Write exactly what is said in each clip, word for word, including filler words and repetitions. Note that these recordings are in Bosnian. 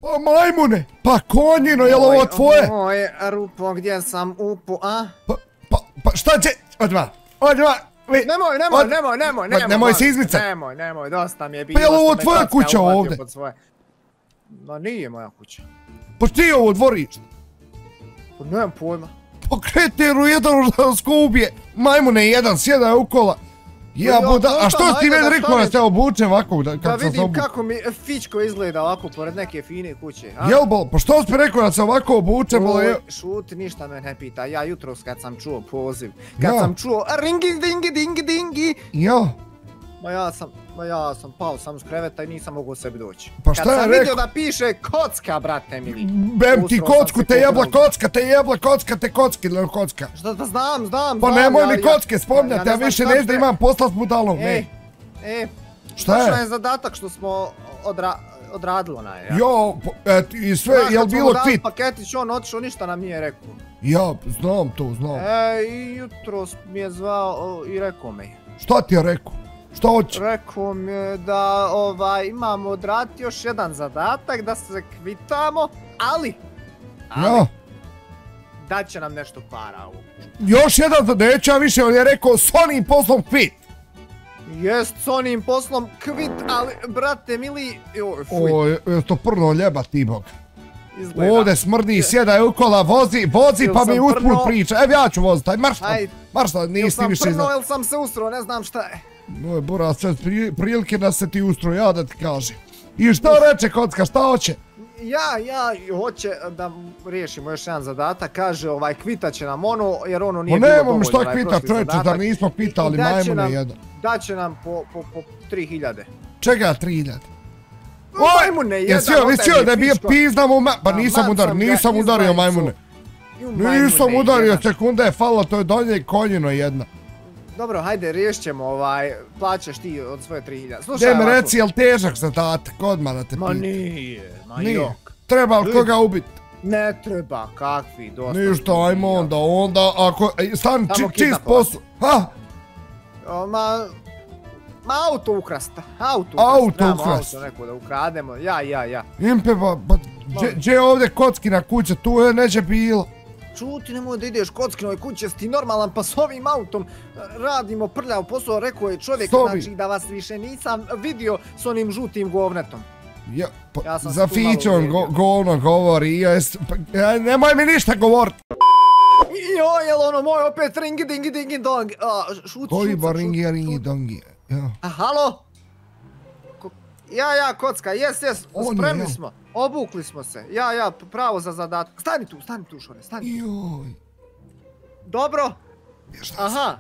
Pa majmune, pa konjino, jel ovo tvoje? Oj, Rupo, gdje sam upu, a? Pa, pa, pa šta će? Odmah, odmah. Nemoj, nemoj, nemoj, nemoj, nemoj. Nemoj se izmicat. Nemoj, nemoj, dosta mi je bilo. Pa jel ovo tvoja kuća ovdje? Ma nije moja kuća. Pa što je ovo dvorište? Pa nemam pojma. Pa kreteru jedan skubije, majmune jedan, sjedaj u kola. Ja buda, a što si ti meni rekao da se obučem ovako? Da vidim kako mi fičko izgleda ovako pored neke fine kuće. Jel bol, pa što si mi rekao da se ovako obučem? Šuti, ništa me ne pita, ja jutros kad sam čuo poziv, kad sam čuo ringi dingi dingi dingi. Ja. Ma ja sam, ma ja sam pao sam s kreveta i nisam mogu sebi doći. Pa šta je rekao? Kad sam vidio da piše kocka, brate mili. Bem ti kocku, te jebla kocka, te jebla kocka, te kocki ili kocka. Šta da znam, znam, pa nemoj mi kocke spomnjati, ja više neću da imam posla s budalom, ne. E, šta je? Šta je zadatak što smo odradilo na je. Jo, i sve, jel bilo kvit? Paketić, on otišao, ništa nam nije rekao. Ja, znam to, znam. E, i jutros mi je zvao i rekao mi. Šta ti je rekao? Šta hoće? Rekao mi je da imamo odraditi još jedan zadatak, da se kvitamo, ali, ali, daće nam nešto para ovu. Još jedan zadatak, a više on je rekao s onim poslom kvit. Jest s onim poslom kvit, ali, brate mili, joj, fuj. O, je to prno ljeba ti bog. Ovdje smrdi, sjedaj u kola, vozi, vozi pa mi usput priča. Evo ja ću voziti, aj marš tam, marš tam, nisi više iznad. Jel sam se ustro, ne znam šta je. Moj buraz, sve prilike da se ti ustro, ja da ti kažem. I što reče kocka, šta hoće? Ja, ja, hoće da riješimo još jedan zadatak, kaže ovaj kvita će nam ono, jer ono nije bilo dovoljno. Pa nemam šta kvita treće, da nismo kvitali majmune jedan. Daće nam po tri hiljade. Čega tri hiljade? Majmune jedan, jesi joj da je bio pizdam u ma... Pa nisam udario, nisam udario majmune. Nisam udario, sekunde je falilo, to je donje konjino jedna. Dobro, hajde, riješit ćemo ovaj, plaćaš ti od svoje tri hiljade. Slušaj ovako. Gdje mi reci, jel težak zadatak, odmah da te pitam. Ma nije, ma jok. Treba li koga ubit? Ne treba, kakvi, dosta. Ništa, ajmo onda, onda, ako, stan čist posao. Ha? Ma, ma auto ukrasta, auto ukrasta. Auto ukrasta. Auto neko da ukrademo, ja, ja, ja. Impe, pa, gdje je ovdje kockina kuća, tu je neće bilo. Čuti, nemoj da ideš kockinoj kući, jesi ti normalan, pa s ovim autom radimo prljav posao, rekao je čovjek, znači da vas više nisam vidio s onim žutim govnetom. Ja, pa za fićom govno govori, nemoj mi ništa govorit. Joj, jel ono moj opet ringi dingi dingi dong, šut, šut, koji ba ringi ringi dongi, ja. A halo? Ja, ja, kocka, jes, jes, spremni smo, obukli smo se, ja, ja, pravo za zadatak. Stani tu, stani tu, Šore, stani. Joj. Dobro. Aha.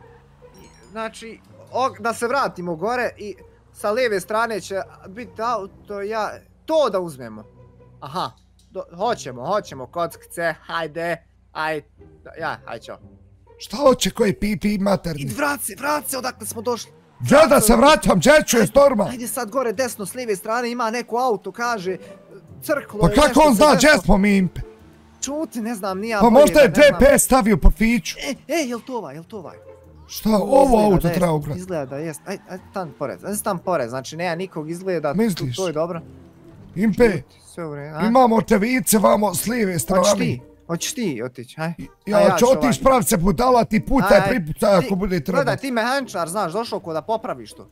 Znači, da se vratimo gore i sa lijeve strane će biti auto, ja, to da uzmemo. Aha, hoćemo, hoćemo, kockice, hajde, aj, ja, aj čo. Šta hoće koji pipi materni? I vrat se, vrat se odakle smo došli. Gdje da se vraćam, gdje ću je storma? Ajde sad gore desno s lijeve strane ima neko auto, kaže crklo je nešto. Pa kako on zna gdje smo mi impe? Čuti, ne znam, nija bolje. Pa možda je G P S stavio po fiću. E, e, jel to ovaj, jel to ovaj? Šta, ovo auto treba ugrati? Izgleda da jest, ajde, ajde tam pored, ajde tam pored, znači nema nikog izgleda, to je dobro. Impe, imamo očevice vamo s lijeve strane. Hoćeš ti, hoćeš ti otići, aj? Ja ću otići pravi se budala, ti pucaj, pripucaj ako bude treba. Gledaj, ti mehančar, znaš, došao ko da popraviš to.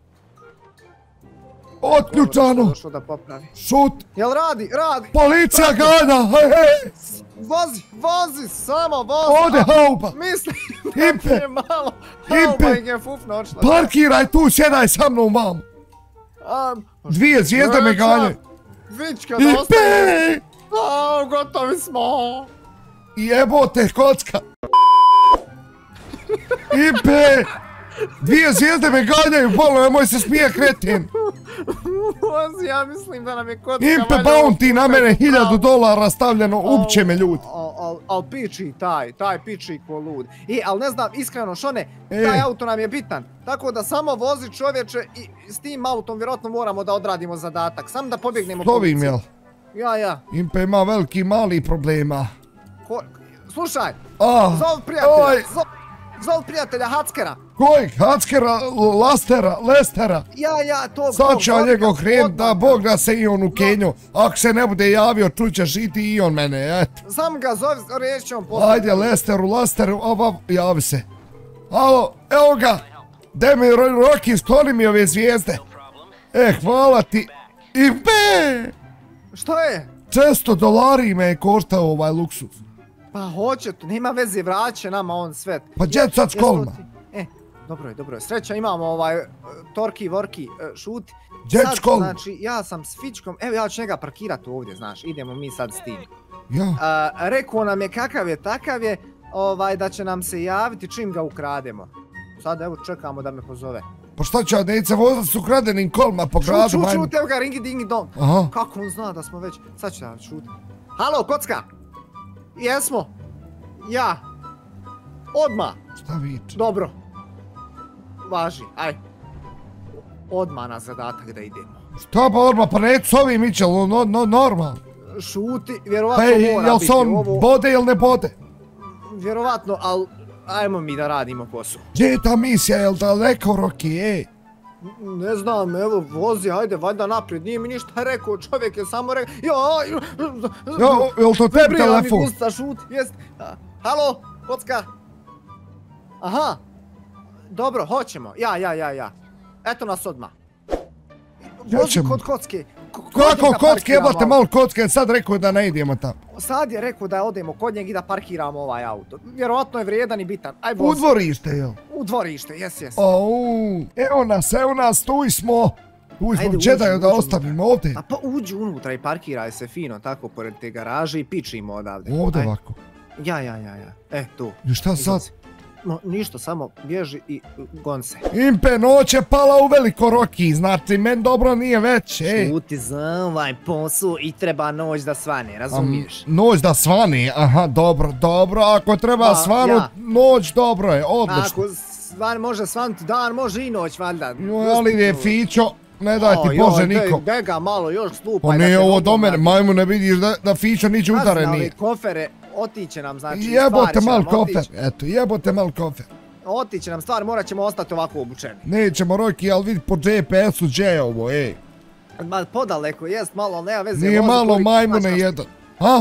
Otključano! Došao da popravi. Šut! Jel radi, radi! Policija gada, hej hej! Vozi, vozi, samo vozi! Ode hauba! Mislim da je malo, hauba ih je fufno očila. Parkiraj tu, sjedaj sa mnom, mam! Dvije zvijezde me ganjaju! Vička da ostaje! Aaaa, gotovi smo! Jebote, kocka! Impe! Dvije zvijezde me ganjaju, bolo, nemoj se smije kretin! Vozi, ja mislim da nam je kocka... Impe bounty na mene, hiljadu dolara stavljeno, upće me ljudi. Al piči taj, taj piči ko lud. I, al ne znam, iskreno, Šone, taj auto nam je bitan. Tako da samo vozi čovječe i s tim autom vjerojatno moramo da odradimo zadatak. Sam da pobjegnemo policiju. Slovim, jel? Ja, ja. Impe ima veliki mali problema. Slušaj, zov prijatelja, zov prijatelja Hackera. Kojeg? Hackera, Lastera, Lestera? Ja, ja, to... Sad će njegov krenut, da Bog da se i on u Kenju. Ako se ne bude javio, čućeš i ti i on mene, eto. Sam ga zove, reći će on poslije. Ajde, Lesteru, Lasteru, oba, javi se. Alo, evo ga. Daj mi Rocky, skloni mi ove zvijezde. E, hvala ti. I be! Što je? često dolari me je koštao ovaj luksuz. Pa hoće to, nema veze, vraća nama on sve. Pa gdje sad školma? E, dobro je, dobro je. Sreća imamo ovaj Torki, Vorki, šuti. Gdje školma? Znači, ja sam s Fičkom, evo ja ću njega parkirati ovdje, znaš, idemo mi sad s tim. Ja? Rekao nam je kakav je, takav je, ovaj, da će nam se javiti čim ga ukrademo. Sad evo čekamo da me pozove. Pa šta će Adejce vozat s ukradenim kolima po gradu? Šut, šut, šut, evo ga, ringi dingi dong. Aha. Kako on zna da smo već, sad ću da šut. Halo, kocka! Jesmo? Ja. Odmah. Šta viče? Dobro. Važi, aj. Odmah na zadatak da idemo. Šta pa odmah, pa neću s ovim ići, no, no, normalno. Šuti, vjerovatno pa, mora biti ovo. Jel se on bode ili ne bode? Vjerovatno, ali ajmo mi da radimo posao. Gdje je ta misija, jel daleko Rocky, ej? Ne znam, evo, vozi, ajde, valjda naprijed, nije mi ništa rekao, čovjek je samo rekao, joj, jo, jel to tebi telefon? Prija mi gusta, šut, jest, halo, kocka, aha, dobro, hoćemo, ja, ja, ja, ja, eto nas odmah, vozi kod kocke. Kako kocke, jebate malo kocke, sad rekao da ne idemo tamo. Sad je rekao da odemo kod njeg i da parkiramo ovaj auto. Vjerovatno je vrijedan i bitan. Aj vozi. U dvorište, jel? U dvorište, jes, jes. Au, evo nas, evo nas, tu smo. Tu smo, Jedi da ostavimo ovdje. A pa uđi unutra i parkiraj se fino tako pored te garaže i pičimo odavde. Ovdje ovako. Ja, ja, ja, ja. E, tu. I šta sad? No, ništa, samo bježi i gon se. Impe, noć je pala u veliko Rocky, znači men dobro nije već, ej. Šuti za ovaj posao i treba noć da svane, razumiješ? Noć da svane, aha, dobro, dobro, ako treba svanut, noć dobro je, odlično. Ako svan može svanuti dan, može i noć, valjda. Joj, ali je Fićo, ne daj ti Bože nikom. Daj ga malo još slupaj. Pa nije ovo do mene, majmu ne vidiš da Fićo niće udare nije. Kofere otiće nam, znači stvari jebote mal kofer, eto, jebote mal kofer. Otiće nam stvar, morat ćemo ostati ovako obučeni. Nećemo Rocky, ali vidi po G P S-u gdje je ovo, ej. Ma podaleko, jest malo, ali nema veze. Nije malo majmune jedan. Ha?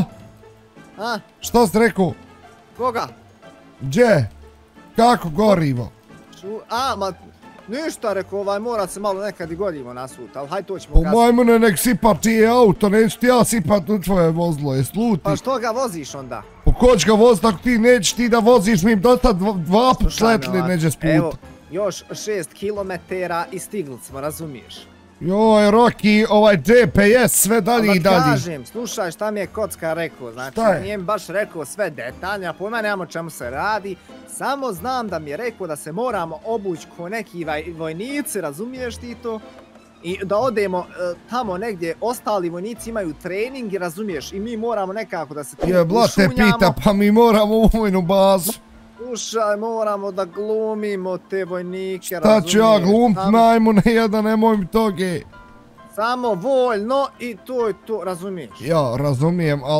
Ha? Što si rekao? Koga? Gdje? Kako gorivo? A, ma... Ništa, rekao, ovaj, mora se malo nekad i godimo nasut, ali hajde to ćemo kasnije. Po majmune nek sipa ti je auto, neću ti ja sipat u tvoje vozilo, je sluti. Pa što ga voziš onda? Po ko će ga vozit ako ti nećeš ti da voziš, mi im dosta dva put sletli neđe s puta. Evo, još šest kilometara i stigli smo, razumiješ? Joj, Rocky, ovaj G P S sve dalje i dalje. Da kažem, slušaj šta mi je kocka rekao, znači nije mi baš rekao sve detaljno, a pojma nemamo čemu se radi, samo znam da mi je rekao da se moramo obući ko neki vojnici, razumiješ ti to? I da odemo tamo negdje, ostali vojnici imaju trening, razumiješ, i mi moramo nekako da se tu ušunjamo. Je, blate pita, pa mi moramo u vojnu bazu. Slušaj, moramo da glumimo te vojnike, razumiješ? Šta ću ja glumit, majmune jedan, nemoj mi toge. Samo voljno i to je to, razumiješ? Ja, razumijem, ali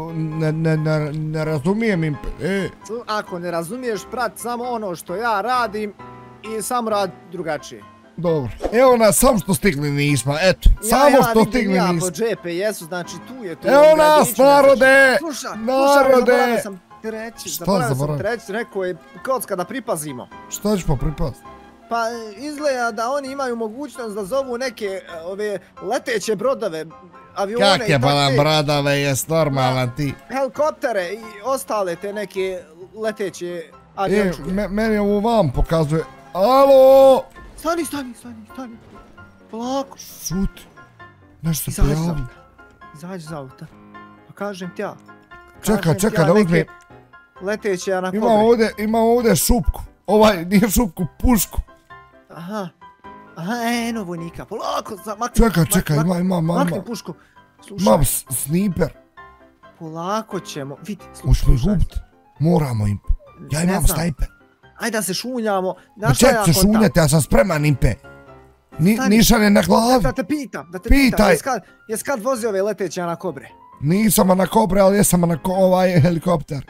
ne razumijem im, e. Ako ne razumiješ, prati samo ono što ja radim i samo radi drugačije. Dobro, evo nas, samo što stigli nismo, eto, samo što stigli nismo. Ja, ja, po G P S-u, znači tu je to. Evo nas, narode, narode. Treći, zaboravio sam treći, rekao je kocka da pripazimo. Šta ćemo pripaziti? Pa izgleda da oni imaju mogućnost da zovu neke ove leteće brodove, avione i tako. Kakve pa nam brodove, jes normalan ti? Helikoptere i ostale te neke leteće aviončuge. E, meni ovo vam pokazuje. Alo! Stani, stani, stani, stani. Polako. Šuti. Nešto se pojavilo. Izađi za auta. Pa kažem ti ja. Čekaj, čekaj da uzmem. Leteće na kobre. Ima ovdje, ima ovdje šupku. Ovaj, nije šupku, pušku. Aha. Aha, eno vojnika. Polako, makni. Čekaj, čekaj, ima, ima, ima. Makni pušku. Slušaj. Imam sniper. Polako ćemo. Vidi, slušaj. Možemo ih ubiti. Moramo im. Ja imam snajper. Ajde da se šunjamo. Ček se šunjati, ja sam spreman impe. Nišan je na glavi. Da te pitam, da te pitam. Jes kad vozi ove leteće na kobre? Nisam na kobre, ali jesam na ovaj helikopter.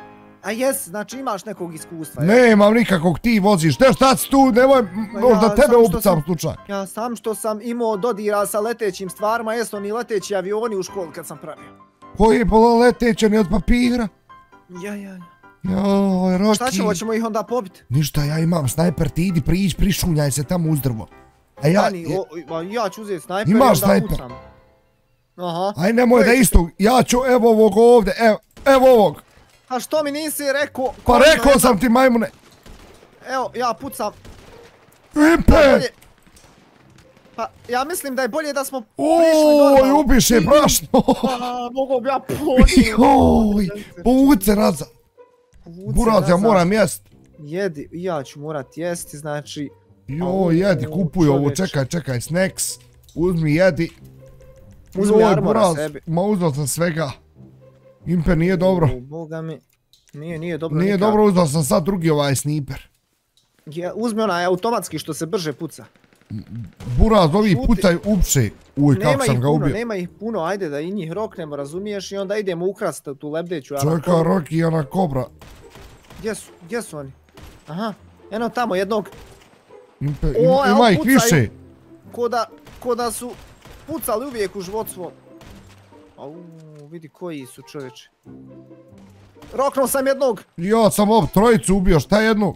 A jes, znači imaš nekog iskustva. Nemam nikakvog, ti voziš. Ne, šta si tu, nemoj, možda tebe upucam slučaj. Ja sam što sam imao dodira sa letećim stvarima, jesu oni leteći avioni u školu kad sam pravio. Koji je bilo leteći, oni od papira? Ja, ja, ja. Joj, Rocky. Šta ćemo, ćemo ih onda pobiti? Ništa, ja imam snajper, ti idi prić, prišunjaj se tamo uz drvo. A ja... Ja ću uzeti snajper i imaš onda pucam. Aha. Aj nemoj da isto, ja ću evo ovog ovdje, evo, evo ovog. A što mi nisi rekao? Pa rekao sam ti majmune. Evo, ja pucam. Impe! Pa, ja mislim da je bolje da smo prišli normalno. Oj, ubiše brašno. Mogu bi ja pođi. Oj, povuci se nazad. Buraz, ja moram jest. Jedi, ja ću morat jesti, znači... Joj, jedi, kupuj ovo, čekaj, čekaj, snacks. Uzmi, jedi. Uzmi armora sebi. Ma uzao sam svega. Impe, nije dobro. Boga mi, nije, nije dobro nikako. Nije dobro, uzao sam sad drugi ovaj sniper. Uzmi onaj automatski što se brže puca. Buraz, ovi pucaj upše. Uj, kako sam ga ubio. Nema ih puno, ajde da i njih roknemo, razumiješ, i onda idemo ukrast tu lebdeću. Čeka, Rocky i ona kobra. Gdje su, gdje su oni? Aha, jedno tamo, jednog. Ima ih više. Ko da su pucali uvijek u život svom. Au, vidi koji su čovječe. Roknuo sam jednog. Ja sam ovdje trojicu ubio, šta jednu?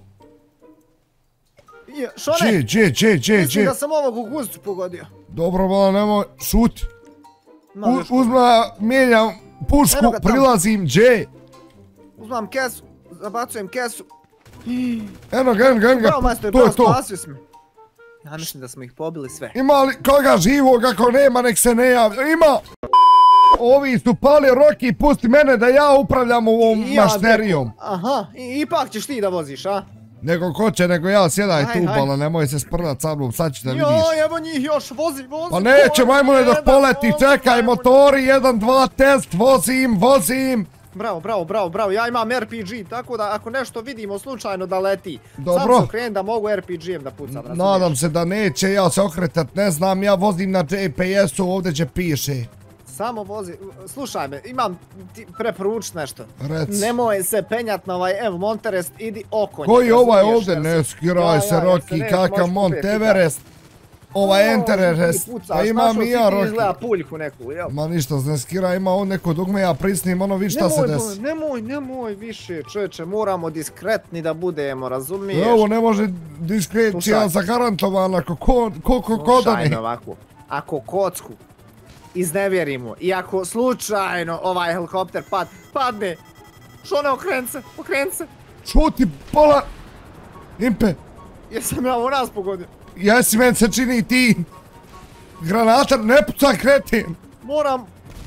Šone? Gdje, gdje, gdje, gdje? Mislim da sam ovog u guzicu pogodio. Dobro, malo nemoj, šuti. Uzma, mijenjam pušku, prilazim, gdje? Uzmam kesu, zabacujem kesu. Eno ga, eno ga, eno ga, to je to. Ja mislim da smo ih pobili sve. Ima li koga živog, ako nema, nek se ne javlja, ima! Ovi su pali, Rocky, pusti mene da ja upravljam ovom mašterijom. Aha, ipak ćeš ti da voziš, a? Nego ko će, nego ja, sjedaj tu, bala, nemoj se sprdat sa mnom, sad ćeš da vidiš. Joj, evo njih još, vozi, vozi. Pa neće, majmune, dok poleti, čekaj, motori, jedan, dva, test, vozim, vozim. Bravo, bravo, bravo, bravo, ja imam R P G, tako da ako nešto vidimo slučajno da leti, dobro. Sam se okrenem da mogu R P G-em da pucam, razumiješ? Nadam se da neće ja se okretat, ne znam, ja vozim na G P S-u, ovdje će piše. Samo vozi, slušaj me, imam ti preporučit nešto. Rec. Nemoj se penjat na ovaj Ev Monterest, idi oko njega. Koji ovaj ovdje, ne skiraj se Rocky, kakav Monteverest. Ovaj Enterest, pa imam i ja Rocky. Izgleda puljku neku, jel? Ma ništa, ne skira, ima on neko dugme, ja prisnim, ono vi šta se desi. Nemoj, nemoj više, čovječe, moramo diskretni da budemo, razumiješ? Ovo ne može diskretni, ja zagarantovan, ako koliko kodani. Slušajno ovako, ako kocku iznevjerimo i ako slučajno ovaj helikopter pad, padne, što ne okren se, okren se. Šuti, pola, Impe. Jesam ja u nas pogodio. Jesi, meni se čini ti granatar, ne pucaj kretin. Moram.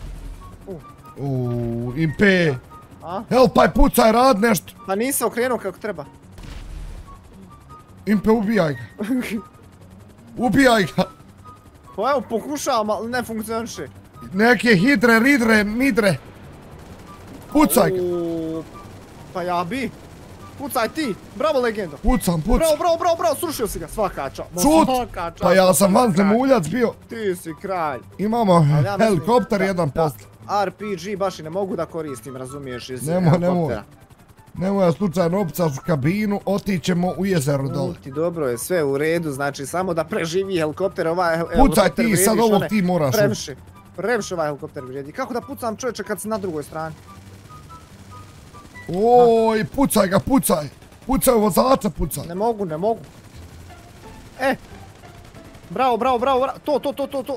Uuu, Impe. Helpaj, pucaj, rad nešto. Pa nisam okrenuo kako treba. Impe, ubijaj ga. Ubijaj ga. Pa evo, pokušavam, ali ne funkcioniše. Neke hidre, ridre, midre. Pucaj ga. Pa ja bi. Pucaj ti, bravo legendo. Pucam, pucam. Bravo, bravo, bravo, bravo, srušio si ga, svaka čast. Čut, pa ja sam vanzemuljac bio. Ti si kralj. Imamo helikopter jedan post. R P G baš i ne mogu da koristim, razumiješ, iz helikoptera. Nemoj, nemoj. Nemoj ja slučajno opcaš u kabinu, otićemo u jezero dole. Ti dobro je, sve u redu, znači samo da preživi helikopter, ovaj helikopter pucaj ti, sad ovog ti moraš. Previše, previše ovaj helikopter vrijedi. Kako da pucam čovječe kad si na drugoj strani? Oj, pucaj ga, pucaj. Pucaj u vozača, pucaj. Ne mogu, ne mogu. E. Bravo, bravo, bravo, to, to, to, to, to.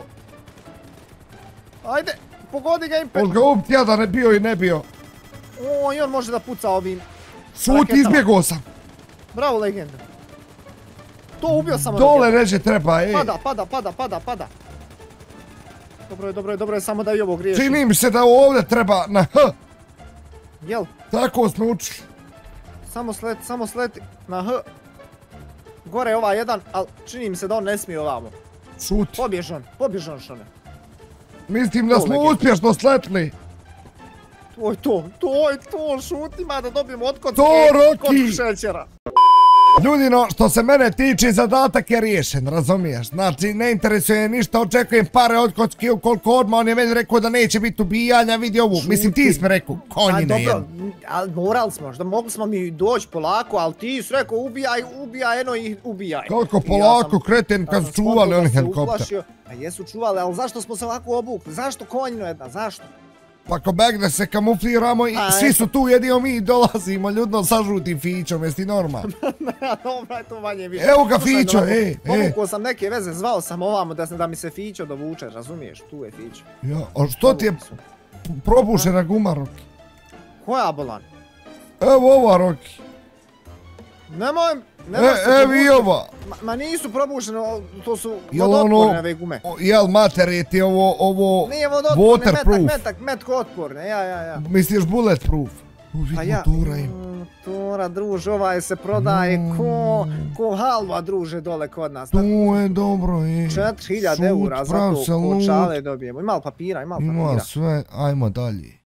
Ajde, pogodi ga Impe. Možda ga ubiti ja da ne bio i ne bio. O, i on može da puca ovim. Šuti, izbjegao sam. Bravo, legenda. To ubio sam. Dole ređe treba, ej. Pada, pada, pada, pada, pada. Dobro je, dobro je, dobro je, samo da i ovo griješim. Čini mi se da ovdje treba na H. Jel? Tako smo učili. Samo sleti, samo sleti na H. Gore je ovaj jedan, ali čini mi se da on ne smije ovamo. Šuti. Pobjež on, pobjež on Šone. Mislim da smo uspješno sletli. To je to, to je to, šuti ma da dobijemo odkocke kod šećera. Ljudino, što se mene tiče, zadatak je riješen, razumiješ? Znači, ne interesuje ništa, očekujem pare od kocki ukoliko odmah, on je već rekao da neće biti ubijanja, vidi ovu. Mislim, ti si mi rekao, konjine jedno. ali morali smo, da mogli smo mi doći polako, ali ti si rekao ubijaj, ubijaj, eno ih ubijaj. Kako polako, kreten, kad su čuvali oni helikopter. A jesu čuvali, ali zašto smo se ovako obukli? Zašto konjino jedna, zašto? Pa ko begne se kamufliramo i svi su tu, jedino mi dolazimo ljudno sa žutim fićom, jesi ti normalno? Dobro, je to manje više. Evo ga fićo, e, e. Povukao sam neke veze, zvao sam ovamo da mi se fićo dovuče, razumiješ, tu je fićo. Ja, a što ti je probušena guma, Roki? Koja bolan? Evo ova, Roki. Nemoj, nemoj se probušiti. Evo i ova. Ma nisu probušene, to su vodotporne ove gume. Jel mater, ti ovo, ovo nije vodotporne, metak, metko otporne, ja, ja, ja. Misliš bulletproof? Pa ja, motora, druže, ovaj se prodaje ko, ko halva, druže, dole kod nas. To je dobro, je. četiri hiljade eura za to, ko čale dobijemo. Ima li papira, ima li papira? Ima sve, ajmo dalje.